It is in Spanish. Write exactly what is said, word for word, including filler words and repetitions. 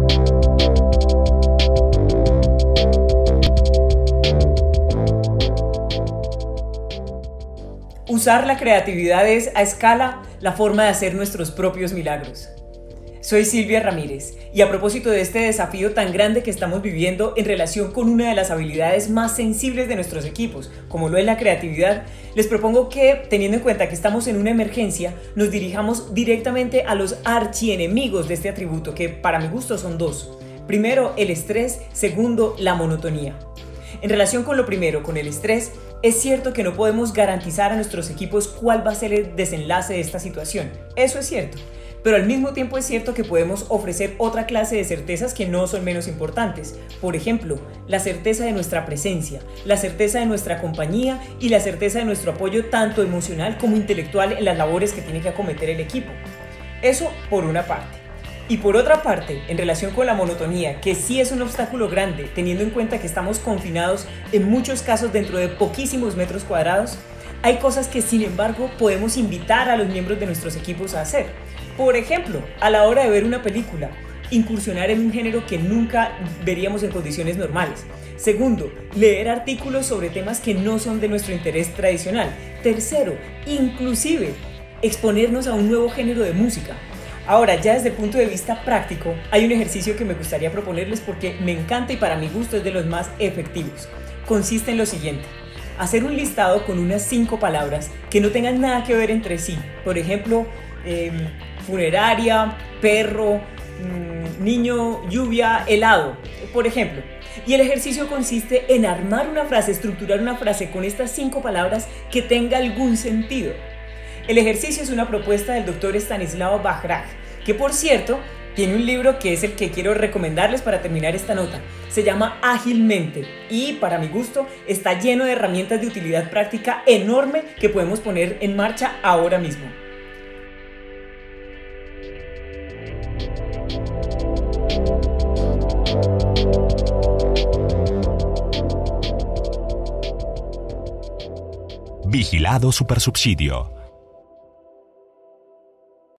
Usar la creatividad es, a escala, la forma de hacer nuestros propios milagros. Soy Silvia Ramírez y a propósito de este desafío tan grande que estamos viviendo en relación con una de las habilidades más sensibles de nuestros equipos, como lo es la creatividad, les propongo que, teniendo en cuenta que estamos en una emergencia, nos dirijamos directamente a los archienemigos de este atributo, que para mi gusto son dos. Primero, el estrés. Segundo, la monotonía. En relación con lo primero, con el estrés, es cierto que no podemos garantizar a nuestros equipos cuál va a ser el desenlace de esta situación. Eso es cierto. Pero al mismo tiempo es cierto que podemos ofrecer otra clase de certezas que no son menos importantes. Por ejemplo, la certeza de nuestra presencia, la certeza de nuestra compañía y la certeza de nuestro apoyo tanto emocional como intelectual en las labores que tiene que acometer el equipo. Eso por una parte. Y por otra parte, en relación con la monotonía, que sí es un obstáculo grande, teniendo en cuenta que estamos confinados en muchos casos dentro de poquísimos metros cuadrados, hay cosas que sin embargo podemos invitar a los miembros de nuestros equipos a hacer. Por ejemplo, a la hora de ver una película, incursionar en un género que nunca veríamos en condiciones normales. Segundo, leer artículos sobre temas que no son de nuestro interés tradicional. Tercero, inclusive, exponernos a un nuevo género de música. Ahora, ya desde el punto de vista práctico, hay un ejercicio que me gustaría proponerles porque me encanta y para mi gusto es de los más efectivos. Consiste en lo siguiente: hacer un listado con unas cinco palabras que no tengan nada que ver entre sí. Por ejemplo, eh, funeraria, perro, mmm, niño, lluvia, helado, por ejemplo. Y el ejercicio consiste en armar una frase, estructurar una frase con estas cinco palabras que tenga algún sentido. El ejercicio es una propuesta del doctor Stanislav Bajraj, que por cierto tiene un libro que es el que quiero recomendarles para terminar esta nota. Se llama Ágilmente y para mi gusto está lleno de herramientas de utilidad práctica enorme que podemos poner en marcha ahora mismo. Vigilado Supersubsidio.